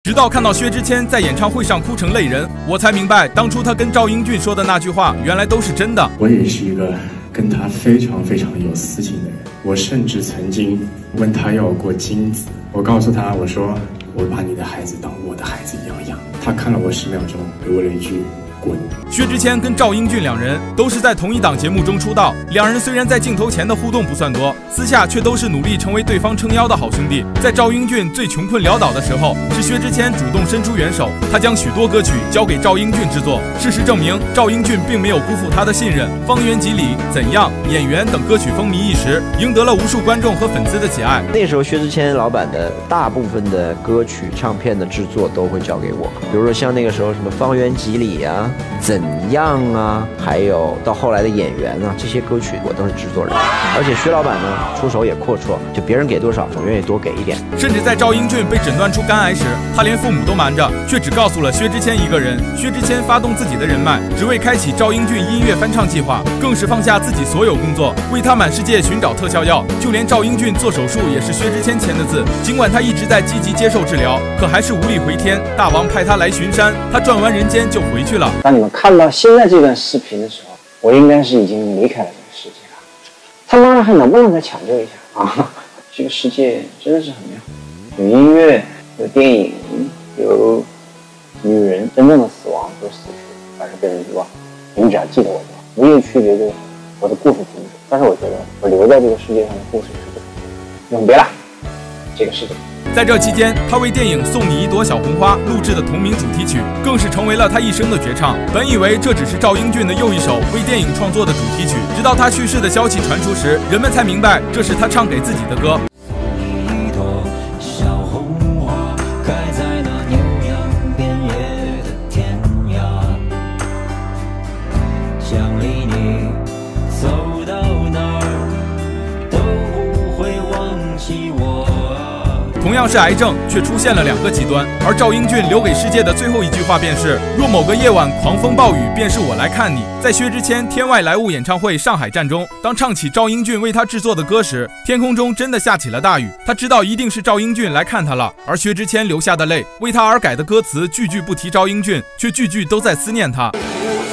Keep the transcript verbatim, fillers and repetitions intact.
直到看到薛之谦在演唱会上哭成泪人，我才明白当初他跟赵英俊说的那句话原来都是真的。 我也是一个跟他非常非常有私情的人，我甚至曾经问他要过精子，我告诉他，我说我把你的孩子当我的孩子一样养。他看了我十秒钟，给我了一句滚。 薛之谦跟赵英俊两人都是在同一档节目中出道，两人虽然在镜头前的互动不算多，私下却都是努力成为对方撑腰的好兄弟。在赵英俊最穷困潦倒的时候，是薛之谦主动伸出援手，他将许多歌曲交给赵英俊制作。事实证明，赵英俊并没有辜负他的信任，《方圆几里》、《怎样》、《演员》等歌曲风靡一时，赢得了无数观众和粉丝的喜爱。 那时候薛之谦老板的大部分的歌曲唱片的制作都会交给我，比如说像那个时候什么《方圆几里》啊、怎样啊，还有到后来的演员啊，这些歌曲我都是制作人。而且薛老板呢出手也阔绰，就别人给多少总愿意多给一点。 甚至在赵英俊被诊断出肝癌时，他连父母都瞒着，却只告诉了薛之谦一个人。薛之谦发动自己的人脉，只为开启赵英俊音乐翻唱计划，更是放下自己所有工作，为他满世界寻找特效药。就连赵英俊做手术也是薛之谦签的字。尽管他一直在积极接受治疗，可还是无力回天。大王派他来巡山，他转完人间就回去了。 当你们看到现在这段视频的时候，我应该是已经离开了这个世界了。他妈的还能不能再抢救一下啊？这个世界真的是很美好，有音乐，有电影，有女人，真正的死亡不是死去，而是被人遗忘。你们只要记得我就好，唯一区别就是我的故事停止，但是我觉得我留在这个世界上的故事是不停的。永别了，这个世界。 在这期间，他为电影《送你一朵小红花》录制的同名主题曲，更是成为了他一生的绝唱。本以为这只是赵英俊的又一首为电影创作的主题曲，直到他去世的消息传出时，人们才明白这是他唱给自己的歌。同样是癌症，却出现了两个极端。而赵英俊留给世界的最后一句话便是：若某个夜晚狂风暴雨，便是我来看你。在薛之谦天外来物演唱会上海站中，当唱起赵英俊为他制作的歌时，天空中真的下起了大雨。他知道一定是赵英俊来看他了，而薛之谦流下的泪，为他而改的歌词句句不提赵英俊，却句句都在思念他。